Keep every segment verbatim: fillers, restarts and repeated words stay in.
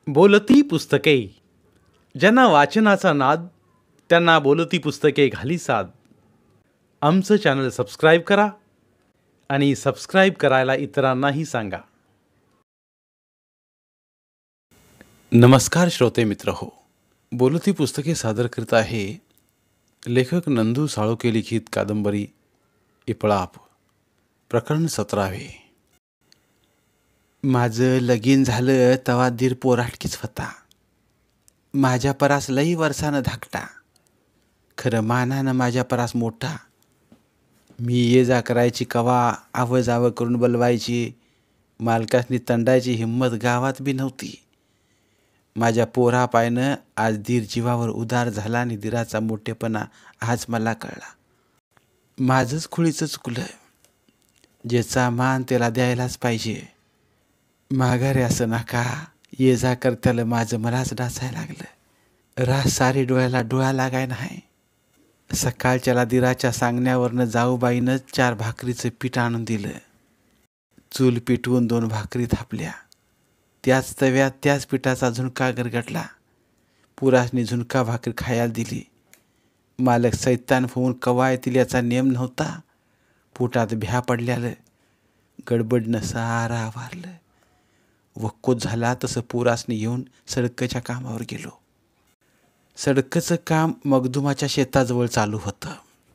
बोलती पुस्तके. ज्यांना वाचनाचा नाद त्यांना बोलती पुस्तके घाली साद. आमचं चॅनल सबस्क्राईब करा आणि सबस्क्राईब करायला इतरांनाही सांगा. नमस्कार श्रोते मित्र हो, बोलती पुस्तके सादर करत आहे लेखक नंदू साळोखे लिखित कादंबरी इपळाप, प्रकरण सतरावे. माझं लगीन झालं तवा दीर पोराटकीच होता. माझ्या परास लई वर्षानं धाकटा, खरं मानानं माझ्या परास मोठा. मी ये जा करायची कवा आव जावं करून बोलवायची. मालकासनी तंडायची हिंमत गावात बी नव्हती. माझ्या पोरा पायनं आज दीर जीवावर उदार झाला आणि दीराचा मोठेपणा आज मला कळला. माझंच खुळीचं चुकलं. ज्याचा मान त्याला द्यायलाच पाहिजे. माघारी असं नका ये जा करत्याला माझं मलाच डासायला लागलं. रास सारी डोळ्याला डोळा लागाय नाही. सकाळच्याला दिराच्या सांगण्यावरनं जाऊबाईनं चार भाकरीचं पीठ आणून दिलं. चूल पिटवून दोन भाकरी थापल्या. त्याच तव्यात त्याच पिठाचा झुणका गरगटला. पुरासनी झुणका भाकरी खायला दिली. मालक सैतान होऊन कवा येतील याचा नेम नव्हता. पोटात भ्या पडल्यालं. गडबडनं सारा वारलं. वक्कोत झाला तसं पुरासनी येऊन सडकच्या कामावर गेलो. सडकचं काम मगदुमाच्या शेताजवळ चालू होतं.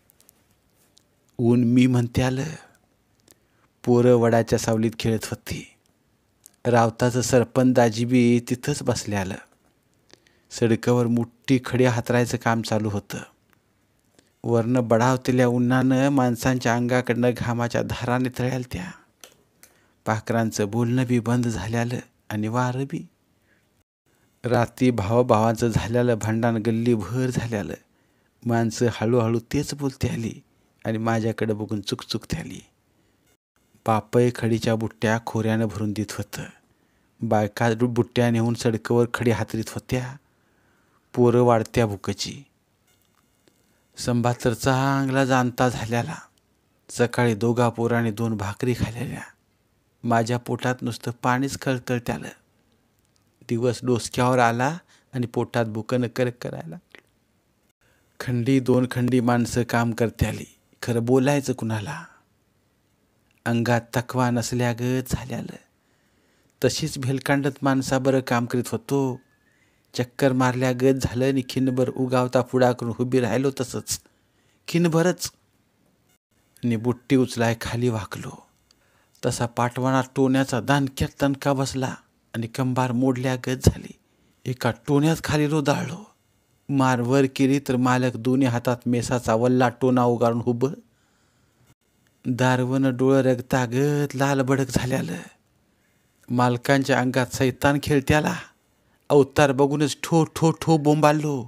ऊन मी म्हणते आलं. पोरं वडाच्या सावलीत खेळत होती. रावताचं सरपंच दाजी बी तिथंच बसले आलं. सडकावर मोठी खडी हातरायचं काम चालू होतं. वरनं बढावतेल्या उन्हानं माणसांच्या अंगाकडनं घामाच्या धारा नितळ्याल त्या. पाखरांचं बोलणं बी बंद झाल्यालं आणि वारं बी. रात्री भावाभावांचं झाल्यालं भांडण गल्लीभर झाल्यालं. माणसं हळूहळू तेच बोलते आली आणि माझ्याकडे बघून चुकचुकते आली. पापय खडीच्या बुट्ट्या खोऱ्यानं भरून देत होतं. बायका बुट्ट्या नेऊन सडकावर खडी हातरीत होत्या. पोरं वाढत्या भुकची. संभा तर चांगला जाणता झाल्याला. सकाळी दोघा पोराने दोन भाकरी खाल्लेल्या. माझ्या पोटात नुसतं पाणीच खळखळत्यालं. दिवस डोसक्यावर आला आणि पोटात भुकन करक करायला. खंडी दोन खंडी माणसं काम करत्याली, खरं बोलायचं कुणाला. अंगात तकवा नसल्यागत झाल्यालं. तशीच भेलकांडत माणसा बरं काम करीत होतो. चक्कर मारल्यागत झालं आणि खिनभर उगावता पुढा करून उभी राहिलो. तसंच खिनभरच आणि बुट्टी उचलाय खाली वाकलो. तसा पाठवणात टोण्याचा दानक्यात तणका बसला आणि कंबार मोडल्यागत झाली. एका टोण्यात खाली रोदाळलो. मार वर केली तर मालक दोन्ही हातात मेसाचा वल्ला टोना उगारून उभं. दारवनं डोळं रगतागत लाल भडक झाल्यालं. मालकांच्या अंगात सैतान खेळत्याला. अवतार बघूनच ठो ठो ठो बोंबालो.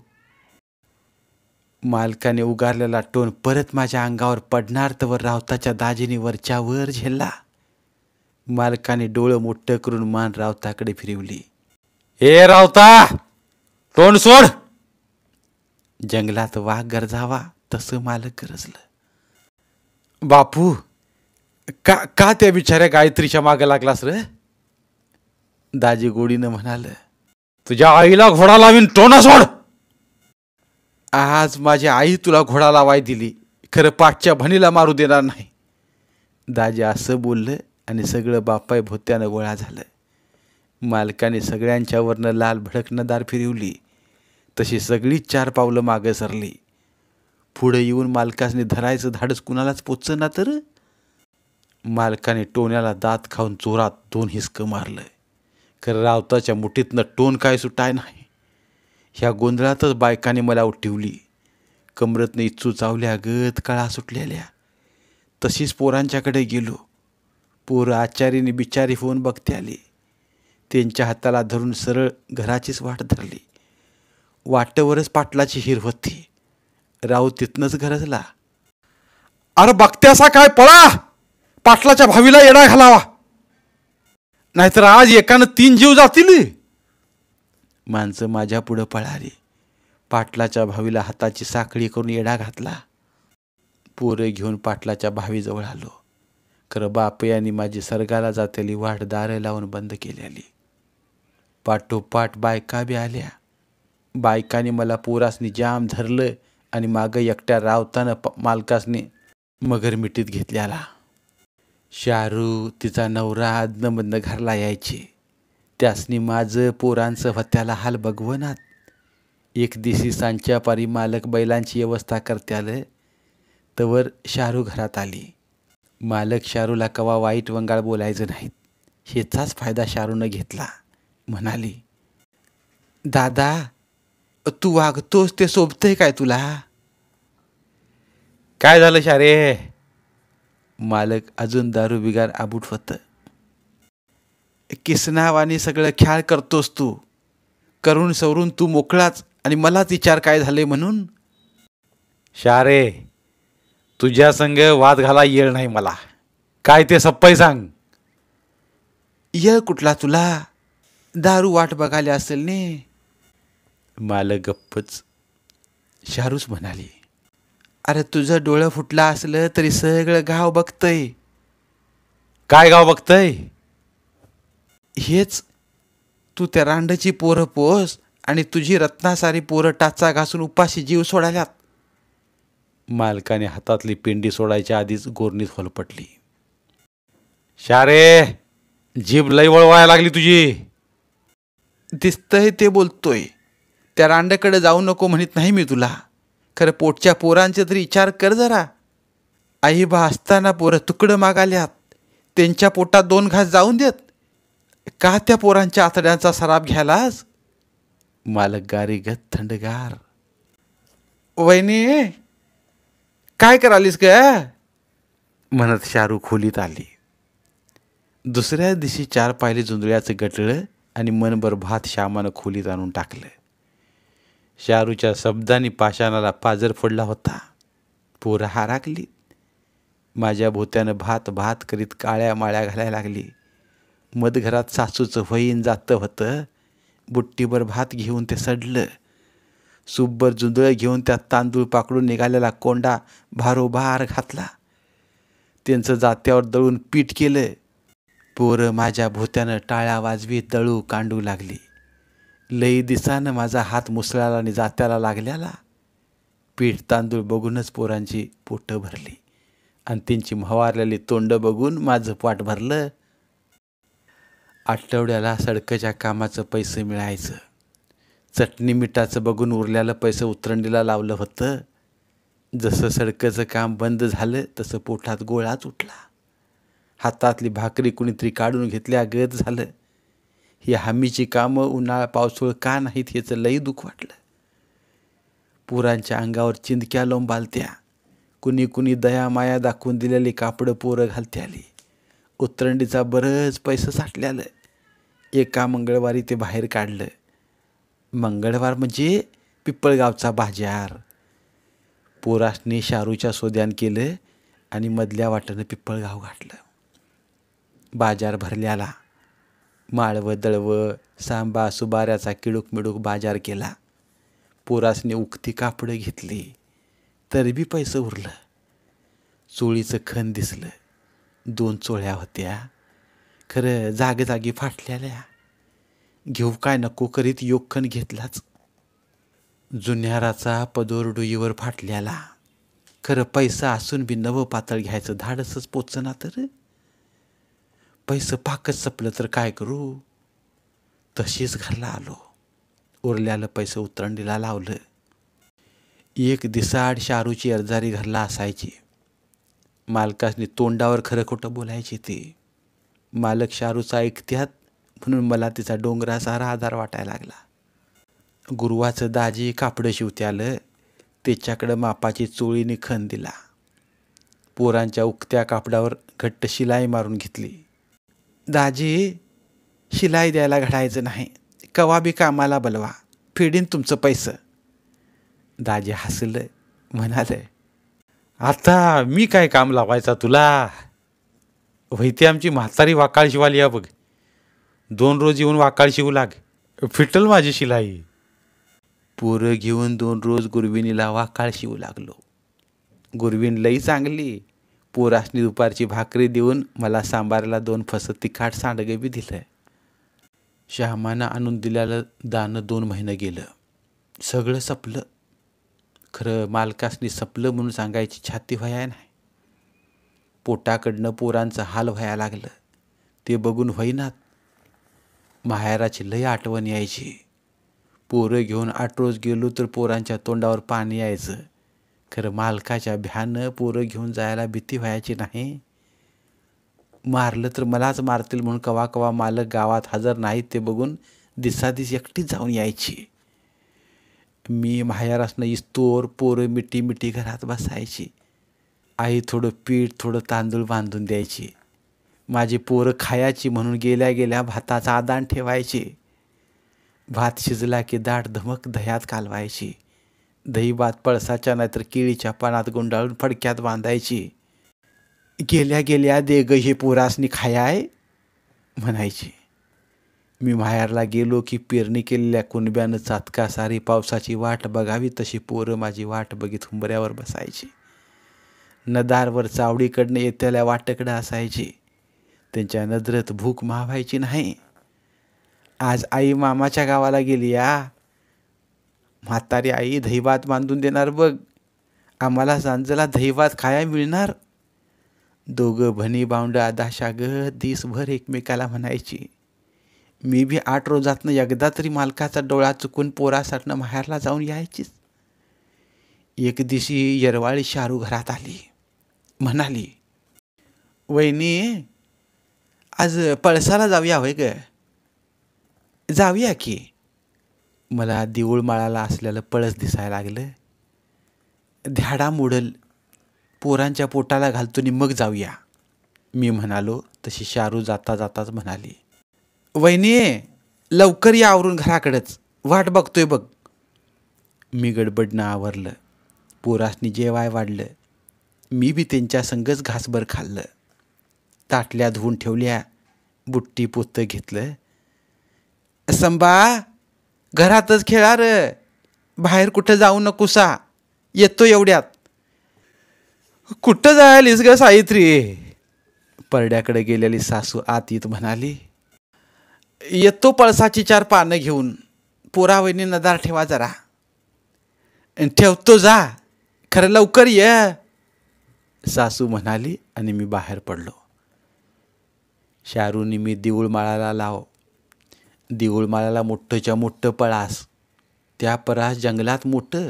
मालकाने उगारलेला टोन परत माझ्या अंगावर पडणार तर रावताच्या दाजीने वरच्या वर झेलला. मालकाने डोळं मोठं करून मान रावताकडे फिरवली. ए रावता, तोंड सोड. जंगलात वाघ गरजावा तसं मालक गरजलं. बापू, का का त्या बिचाऱ्या गायत्रीच्या मागं लागलास रे? दाजी गोडीनं म्हणाल. तुझ्या आईला घोडा लावीन, टोना सोड. आज माझी आई तुला घोडा लावाय दिली, खरं पाठच्या भणीला मारू देणार नाही. दाजी असं बोललं आणि सगळं बापाय भोत्यानं गोळा झालं. मालकाने सगळ्यांच्यावरनं लाल भडकनं दार फिरवली. तशी सगळीच चार पावलं मागं सरली. पुढं येऊन मालकासने धरायचं धाडस कुणालाच पोचलं ना. तर मालकाने टोण्याला दात खाऊन जोरात दोन हिसकं मारलं. खरं रावताच्या मुठीतनं टोन काय सुटाय नाही. ह्या गोंधळातच बायकाने मला उठवली. कमरतनं इच्छू चावल्या गत कळा सुटलेल्या. तशीच पोरांच्याकडे गेलो. पोरं आचारीने बिचारी होऊन बघते आली. त्यांच्या हाताला धरून सरळ घराचीच वाट धरली. वाटेवरच पाटलाची हिर होती. राव तिथनंच गरजला. अरे बघत्यासा काय, पळा, पाटलाच्या भावीला येडा घालावा, नाहीतर आज एकानं तीन जीव जातील. माणसं माझ्या पुढं पळाली. पाटलाच्या भावीला हाताची साखळी करून येडा घातला. पोरं घेऊन पाटलाच्या भावीजवळ आलो. खरं बापयांनी माझी सरगाला जातेली वाट दारं लावून बंद केलेली. पाठोपाठ बायका बी आल्या. बायकाने मला पोरासनी जाम धरलं आणि मागं एकट्या रावतानं प मालकासनी मगर मिठीत घेतल्याला. शारू तिचा नवरा अदनमधनं घरला यायचे. त्यासनी माझं पोरांचं होत्याला हाल बघवनात. एक दिवशी सांच्या पारी मालक बैलांची व्यवस्था करत्याल तवर शारू घरात आली. मालक शारूला कवा वाईट वंगाळ बोलायचं नाहीत. ह्याचाच फायदा शारूनं घेतला. म्हणाली, दादा तू वागतोस ते सोबतंय काय तुला? काय झालं शारे? मालक अजून दारू बिगार आबूट होतं. किसनावानी सगळं ख्याल करतोस तू. करून सवरून तू मोकळाच आणि मलाच विचार काय झाले म्हणून. शारे तुझ्या संग वाद घाला येळ नाही मला. काय ते सप्पई सांग. येळ कुठला तुला? दारू वाट बघायला असेल ने. मालक गप्पच. शारूच म्हणाली, अरे तुझं डोळं फुटलं असलं तरी सगळं गाव बघतय. काय गाव बघतय? हेच तू त्या रांडची पोरं पोस आणि तुझी रत्नासारी पोरं टाचा घासून उपाशी जीव सोडाल्यात. मालकाने हातातली पेंडी सोडायच्या आधीच गोरणीत होलपटली. शारे जीभ लई वळवायला लागली तुझी. दिसतंय ते बोलतोय. त्या रांडकडे जाऊ नको म्हणत नाही मी तुला. खरं पोटच्या पोरांचे तरी विचार कर जरा. आई बा असताना पोरं तुकडं मागाल्यात. त्यांच्या पोटात दोन घास जाऊन देत का त्या पोरांच्या आतड्यांचा सराप घ्यायलाच? मालक गारीगत थंडगार. वहिनी काय करालीस ग? म्हणत शारू खोलीत आली. दुसऱ्या दिवशी चार पायली जुंजळ्याचं गटळं आणि मनभर भात श्यामानं खोलीत आणून टाकलं. शारूच्या शब्दांनी पाषाणाला पाजर फोडला होता. पोरं हाराकली. माझ्या भोत्यानं भात भात करीत काळ्या माळ्या घालायला लागली. मधघरात सासूचं वहीन जातं होतं. बुट्टीभर भात घेऊन ते सडलं. सुब्बर जुंदळं घेऊन त्यात तांदूळ पाकडून निघालेला कोंडा भारोभार घातला. त्यांचं जात्यावर दळून पीठ केलं. पोरं माझ्या भोत्यानं टाळ्या वाजवीत दळू कांडू लागली. लई दिसानं माझा हात मुसळाला आणि जात्याला लागल्याला. पीठ तांदूळ बघूनच पोरांची पोटं भरली आणि त्यांची म्हावारलेली तोंड बघून माझं पोट भरलं. आठवड्याला सडकच्या कामाचं पैसे मिळायचं. चटणी मिठाचं बघून उरल्यालं पैसे उतरंडीला लावलं होतं. जसं सडकचं काम बंद झालं तसं पोटात गोळाच उठला. हातातली भाकरी कुणीतरी काढून घेतल्या गत झालं. ही हमीची कामं उन्हाळा पावसाळ का नाहीत ह्याचं लई दुःख वाटलं. पोरांच्या अंगावर चिंदक्या लोंबालत्या. कुणी कुणी दया माया दाखवून दिलेली कापडं पोरं घालत्याली. उतरंडीचा बरंच पैसे साठल्यालं. एका मंगळवारी ते बाहेर काढलं. मंगळवार म्हणजे पिपळगावचा बाजार. पोरासनी शारूच्या सोद्यान केलं आणि मधल्या वाटेनं पिपळगाव गाठलं. बाजार भरल्याला. माळवं दळवं सांबा सुबाऱ्याचा किडूक मिडूक बाजार केला. पोरासनी उक्ती कापडं घेतली तरी बी पैसे उरलं. चोळीचं खण दिसलं. दोन चोळ्या होत्या. खरं जागे जागी फाटलेल्या. घेऊ काय नको करीत योग खण घेतलाच. जुन्याराचा पदोर डोईवर फाटल्याला. खरं पैसा असून बी नवं पातळ घ्यायचं धाडसच पोचना तर. पैसे पाकच सपलं तर काय करू. तशीच घरला आलो. उरल्यालं पैसे उतरंडीला लावलं. एक दिसाड शारूची अर्जारी घरला असायची. मालकासनी तोंडावर खरं खोटं बोलायची ती. मालक शारूचा ऐकत्यात म्हणून मला तिचा डोंगरासारा आधार वाटायला लागला. गुरुवाचं दाजी कापडं शिवत्यालं. त्याच्याकडं मापाची चोळीने खण दिला. पोरांच्या उकत्या कापडावर घट्ट शिलाई मारून घेतली. दाजी शिलाई द्यायला घडायचं नाही. कवा बी कामाला बोलवा. फेडीन तुमचं पैसं. दाजी हसलं. म्हणाले, आता मी काय काम लावायचा तुला. वैती आमची म्हातारी वाकाळ शिवाली या बघ. दोन रोज येऊन वाकाळ शिवू लाग. फिटल माझी शिलाई. पोरं घेऊन दोन रोज गुरविणीला वाकाळ शिवू लागलो. गुरवीण लई चांगली. पोरासनी दुपारची भाकरी देऊन मला सांबाराला दोन फसं तिखाट सांडगे बी दिलं. श्यामानं आणून दिलेलं दाणं दोन महिने गेलं. सगळं संपलं. खरं मालकासनी संपलं म्हणून सांगायची छाती व्हाया नाही. पोटाकडनं पोरांचं हाल व्हायला लागलं. ते बघून व्हाईनात. माहेराची लय आठवण यायची. पोरं घेऊन आठ रोज गेलो तर पोरांच्या तोंडावर पाणी यायचं. खरं मालकाच्या भ्यानं पोरं घेऊन जायला भीती व्हायची नाही. मारलं तर मलाच मारतील म्हणून कवा कवा मालक गावात हजर नाहीत ते बघून दिसादिस एकटीच जाऊन यायची. मी माहेरासनं इस्तोर पोरं मिठी मिठी घरात बसायची. आई थोडं पीठ थोडं तांदूळ बांधून द्यायची. माझी पोरं खायाची म्हणून गेल्या गेल्या भाताचा आदान ठेवायची. भात शिजला की दाट धमक दह्यात कालवायची. दही भात पळसाच्या नाहीतर केळीच्या पानात गुंडाळून फडक्यात बांधायची. गेल्या गेल्या दे ग हे पोरासनी खायाय म्हणायची. मी माहेरला गेलो की पेरणी केलेल्या कुणब्यानं चातका सारी पावसाची वाट बघावी तशी पोरं माझी वाट बघीत हुंबऱ्यावर बसायची. नदारवर चावडीकडनं येत्याला वाटकडं असायची. त्यांच्या नजरेत भूक मावायची नाही. आज आई मामाच्या गावाला गेली या. म्हातारी आई दहीभात बांधून देणार बघ. आम्हाला सांजला दहीभात खाया मिळणार. दोघं भनी बावंड आदाशागत दिसभर एकमेकाला म्हणायची. मी बी आठ रोजातनं एकदा तरी मालकाचा डोळा चुकून पोरासाठनं माहेरला जाऊन यायचीच. एक दिवशी येरवाळी शारू घरात आली. म्हणाली, वहिनी आज पळसाला जाऊया होय ग. जाऊया की. मला देऊळ माळाला असलेलं पळस दिसायला लागलं. ध्याडा मोडल पोरांच्या पोटाला घालतो नि मग जाऊया मी म्हणालो. तशी शारू जाता जाताच म्हणाली, वहिनी लवकर या आवरून घराकडंच वाट बघतोय बघ. मी गडबडनं आवरलं. पोरासनी जेवाय वाढलं. मी बी त्यांच्या संगच घासभर खाल्लं. ताटल्या धुवून ठेवल्या. बुट्टी पोतं घेतलं. संबा घरातच खेळा र. बाहेर कुठं जाऊ नकोसा. येतो एवढ्यात. कुठं जायलीस ग सावित्री. परड्याकडे गेलेली सासू आत येत म्हणाली, येतो पळसाची चार पानं घेऊन. पोरा वहिनी नदार ठेवा जरा. ठेवतो जा खरं लवकर ये सासू म्हणाली आणि मी बाहेर पडलो. शारूनी मी देऊळ माळाला लाव. देऊळ माळाला मोठंच्या मोठं पळास. त्या परास जंगलात मोठं.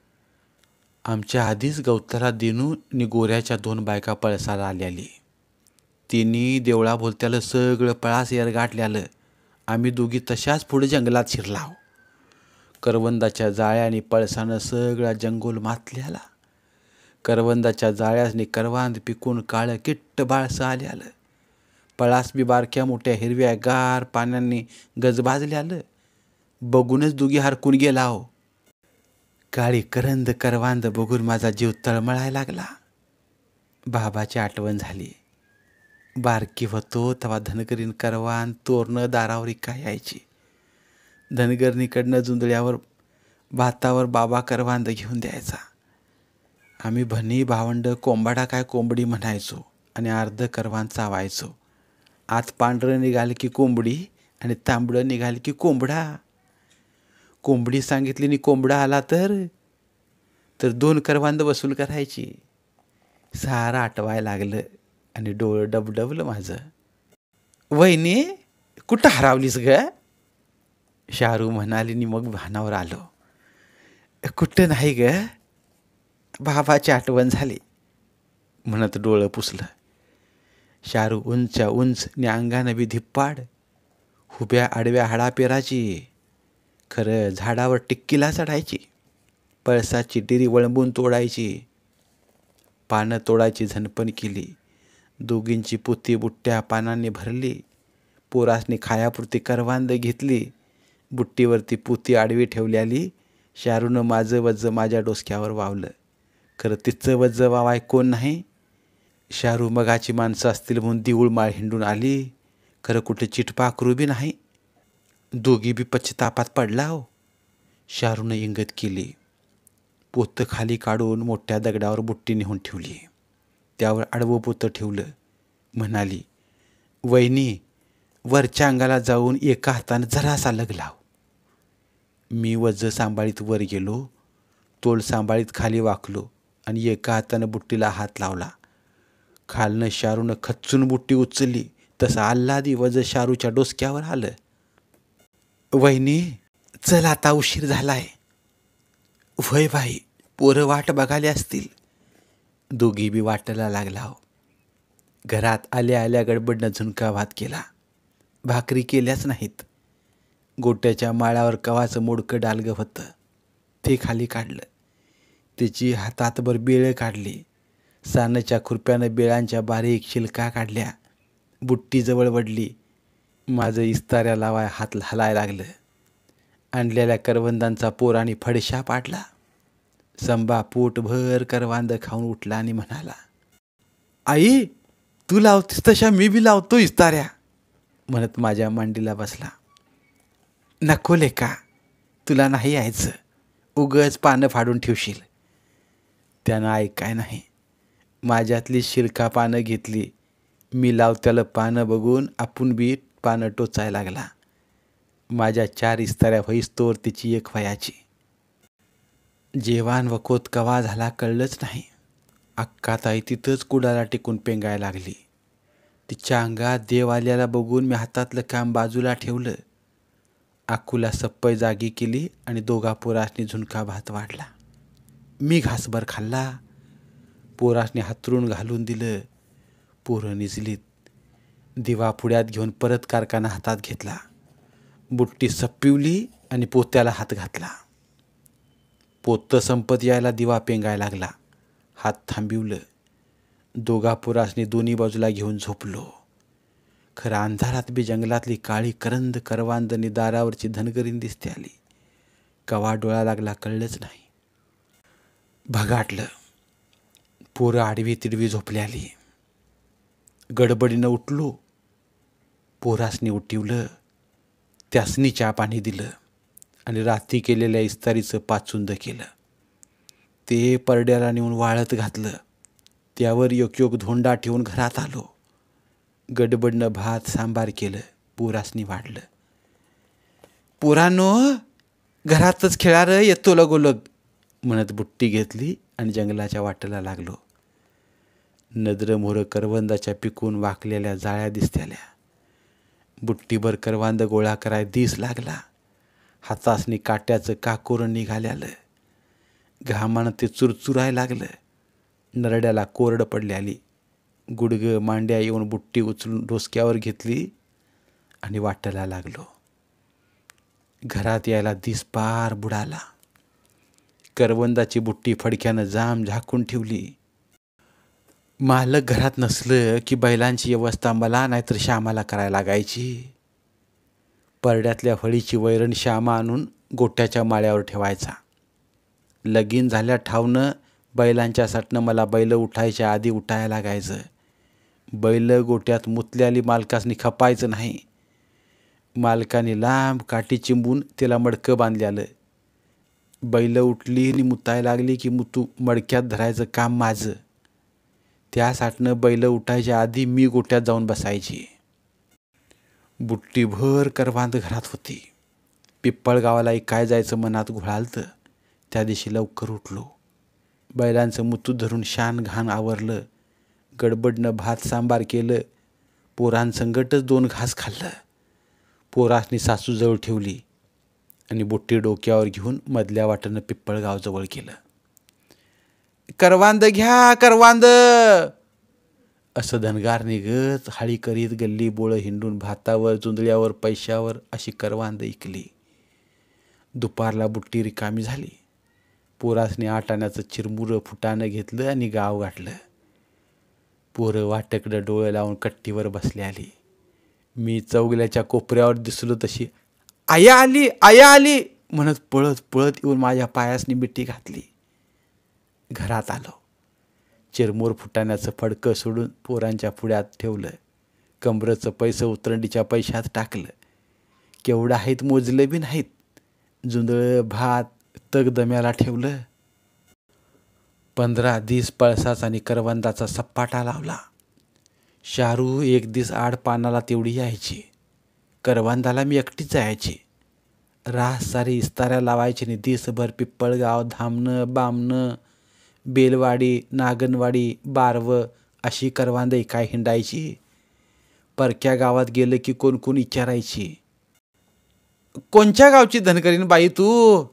आमच्या आधीच गवताला दिनू आणि गोऱ्याच्या दोन बायका पळसाला आल्याली. तिन्ही देवळा बोलत्यालं सगळं पळास एरगाठल्यालं. आम्ही दोघी तशाच पुढे जंगलात शिरलाव. करवंदाच्या जाळ्याने पळसानं सगळा जंगल मातल्याला. करवंदाच्या जाळ्याने करवांद पिकून काळं किट्ट बाळसं आल्यालं. पळास बी बारक्या मोठ्या हिरव्या गार पाण्याने गजबाजल्यालं. बघूनच दोघी हरकून गेला हो. काळी करंद करवांद बघून माझा जीव तळमळायला लागला. बाबाची आठवण झाली. बारकी होतो तेव्हा धनगरीन करवान तोरणं दारावर काय यायची. धनगरणीकडनं जुंदळ्यावर भातावर बाबा करवांद घेऊन द्यायचा. आम्ही भनी भावंड कोंबाडा काय कोंबडी म्हणायचो आणि अर्ध करवान चावायचो. आत पांढरं निघालं की कोंबडी आणि तांबडं निघालं की कोंबडा. कोंबडी सांगितली नि कोंबडा आला तर तर दोन करवांद वसूल करायची. सारं आठवायला लागलं आणि डोळं डबडबलं माझं. वहिनी कुठं हरावलीस ग. शारू म्हणाली नि मग भानावर आलो. कुठं नाही ग. बाबाची आठवण झाली म्हणत डोळं पुसलं. शारू उंच्या उंच नि अंगानं बी धिप्पाड. हुब्या आडव्या हाडापेराची. खरं झाडावर टिक्कीला चढायची. पळसाची डिरी वळंबून तोडायची. पानं तोडायची झणपण केली. दोघींची पुती बुट्ट्या पानांनी भरली. पोरासनी खायापुरती करवांद घेतली. बुट्टीवरती पुती आडवी ठेवल्याली. शारूनं माझं वज्ज माझ्या डोसक्यावर वावलं. खरं तिचं वज्ज वावाय कोण नाही. शारू मगाची माणसं असतील म्हणून देऊळ माळ हिंडून आली. खरं कुठे चिटपाखरू बी नाही. दोघी बी पश्चातापात पडला हो. शारूनं इंगत केली. पोतं खाली काढून मोठ्या दगडावर बुट्टी नेऊन ठेवली. त्यावर आडवं पोतं ठेवलं. म्हणाली, वहिनी वरच्या अंगाला जाऊन एका हातानं जरासा लग लाव. मी वज सांभाळीत वर गेलो, तोल सांभाळीत खाली वाकलो आणि एका हातानं बुट्टीला हात लावला. खालनं शारूनं खच्चून बुट्टी उचलली तसं आल्हादी वज शारूच्या डोसक्यावर आलं. वहिनी, चल आता उशीर झालाय. वय बाई, पोरं वाट बघाले असतील. दोघी बी वाटायला लागला हो. घरात आल्या आल्या गडबडनं झुणका भात केला. भाकरी केल्याच नाहीत. गोट्याच्या माळावर कवाचं मोडकं डालगं होतं, ते खाली काढलं. त्याची हातातभर बेळं काढली. सानच्या खुरप्यानं बेळांच्या बारीक शिलका काढल्या. बुट्टीजवळ वडली. माझं इस्ताऱ्या लावाय हात हलाय लागलं. आणलेल्या करवंदांचा पोराने फडशा पाडला. संबा पोटभर करवांद खाऊन उठला आणि म्हणाला, आई, तू लावतीस तशा मी बी लावतो इस्ताऱ्या, म्हणत माझ्या मांडीला बसला. नको लेका, तुला नाही यायचं, उगच पानं फाडून ठेवशील. त्यानं ऐकाय नाही. माझ्यातली शिरका पानं घेतली. मी लावत्याला पानं बघून आपण बी पानं टोचायला लागला. माझ्या चार इस्ताऱ्या व्हईस्तोवर तिची एक वयाची. जेवान वकोत कवा झाला कळलंच नाही. अक्काताई तिथंच कुडाला टिकून पेंगायला लागली. तिच्या अंगात देव आल्याला बघून मी हातातलं काम बाजूला ठेवलं. आकूला सप्पय जागी केली आणि दोघा पोरासनी झुणका भात वाढला. मी घासभर खाल्ला. पोरासनी हातरून घालून दिलं. पोरं निजलीत. दिवा पुड्यात घेऊन परत कारखाना हातात घेतला. बुट्टी सप्पिवली आणि पोत्याला हात घातला. पोतं संपत यायला दिवा पेंगायला लागला. हात थांबिवलं. दोघा पोरासनी दोन्ही बाजूला घेऊन झोपलो. खरं अंधारात बी जंगलातली काळी करंद करवांदनी दारावरची धनगरीन दिसते आली. कवा डोळा लागला कळलंच नाही. भगाटलं. पोरं आडवी तिडवी झोपली आली. गडबडीनं उठलो. पोरासनी उठवलं. त्यासनी चहा पाणी दिलं आणि रात्री केलेल्या इस्तारीचं पाचुंद केलं. ते परड्याला नेऊन वाळत घातलं. त्यावर एक एक धोंडा ठेवून घरात आलो. गडबडनं भात सांबार केलं. पोरासनी वाढलं. पोरांनो, घरातच खेळा र, येतो लगोलग, म्हणत बुट्टी घेतली आणि जंगलाच्या वाटेला लागलो. नजर मोहरं करवंदाच्या पिकून वाकलेल्या जाळ्या दिसत्याल्या. बुट्टीभर करवांद गोळा कराय दिस लागला. हातासनी काट्याचं काकोरण निघाल्यालं. घामानं ते चुरचुराय लागलं. नरड्याला कोरड पडली आली. गुडगं मांड्या येऊन बुट्टी उचलून डोसक्यावर घेतली आणि वाटायला लागलो. घरात यायला दिस पार बुडाला. करवंदाची बुट्टी फडक्यानं जाम झाकून ठेवली. मालक घरात नसलं की बैलांची व्यवस्था मला नाहीतर श्यामाला करायला लागायची. परड्यातल्या फळीची वैरण श्यामा आणून गोट्याच्या माळ्यावर ठेवायचा. लगीन झाल्या ठावनं बैलांच्या साठनं मला बैल उठायच्या आधी उठायला लागायचं. बैल गोट्यात मुतल्याली मालकासनी खपायचं नाही. मालकाने लांब काठी चिंबून त्याला मडकं बांधल्यालं. बैल उठली आणि मुतायला लागली की मुतू मडक्यात धरायचं काम माझं. त्यासाठनं बैल उठायच्या आधी मी गोट्यात जाऊन बसायची. बुट्टीभर करवांद घरात होती. पिप्पळगावाला काय जायचं मनात घोळालतं. त्या दिवशी लवकर उठलो. बैलांचं मुतू धरून शान घाण आवरलं. गडबडनं भात सांबार केलं. पोरांसंगटच दोन घास खाल्लं. पोरासनी सासूजवळ ठेवली आणि बुट्टी डोक्यावर घेऊन मधल्या वाटेनं पिप्पळगाव जवळ केलं. करवांद घ्या, करवांद, असं धनगार निघत हाळी करीत गल्ली बोळं हिंडून भातावर, जुंदळ्यावर, पैशावर अशी करवांद इकली. दुपारला बुट्टी रिकामी झाली. पोरासने आठ आण्याचं चिरमुरं फुटानं घेतलं आणि गाव गाठलं. पोरं वाटकडं डोळं लावून कट्टीवर बसली आली. मी चौगल्याच्या कोपऱ्यावर दिसलो तशी आया आली, आया आली म्हणत पळत पळत येऊन माझ्या पायासनी मिठी घातली. घरात आलो. चिरमोर फुटाण्याचं फडकं सोडून पोरांच्या पुढ्यात ठेवलं. कमरचं पैसं उतरंडीच्या पैशात टाकलं. केवढं आहेत मोजलं बी नाहीत. जुंदळं भात तग दम्याला ठेवलं. पंधरा दिस पळसाचा आणि करवंदाचा सपाटा लावला. शारू एक दिस आड पानाला तेवढी यायची. करवंदाला मी एकटीच जायची. रास सारी इस्ताऱ्या लावायची आणि दिसभर पिप्पळगाव, धामणं, बामणं, बेलवाडी, नागनवाडी, बारवं अशी करवांदही काय हिंडायची. परक्या गावात गेलं की कोण कोण विचारायची, कोणच्या गावची धनकरीन बाई तू?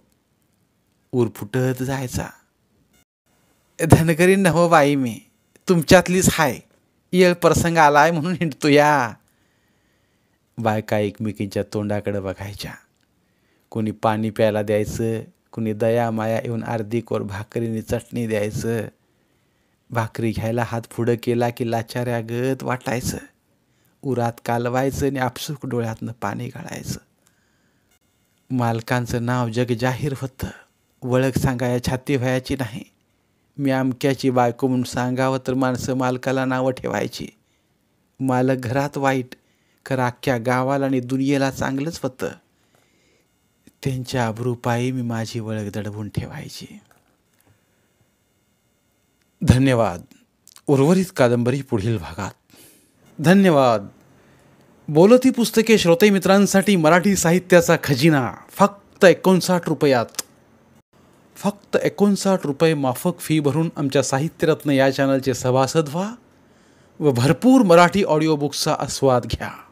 उरफुटत जायचा, धनकरीन नव्ह बाई, मी तुमच्यातलीच हाय, येळ प्रसंग आलाय म्हणून हिंडतो या. बायका एकमेकींच्या तोंडाकडे बघायच्या. कोणी पाणी प्यायला द्यायचं, कोणी दया माया येऊन अर्धी कोर भाकरीने चटणी द्यायचं. भाकरी घ्यायला हात पुढं केला की लाचाऱ्यागत वाटायचं. उरात कालवायचं आणि आपसूक डोळ्यातनं पाणी गाळायचं. मालकांचं नाव जग जाहीर होतं. ओळख सांगाया छाती व्हायची नाही. मी अमक्याची बायको म्हणून सांगावं तर माणसं मालकाला नावं ठेवायची. मालक घरात वाईट, खरं अख्ख्या गावाला आणि दुनियेला चांगलंच होतं. त्यांच्या अब्रूपायी मी माझी ओळख दडवून ठेवायची. धन्यवाद. उर्वरित कादंबरी पुढील भागात. धन्यवाद. बोलती पुस्तके श्रोते मित्रांसाठी मराठी साहित्याचा खजिना फक्त एकोणसाठ रुपयात. फक्त एकोणसाठ रुपये माफक फी भरून आमच्या साहित्यरत्न या चॅनलचे सभासद व्हा व भरपूर मराठी ऑडिओ बुक्सचा आस्वाद घ्या.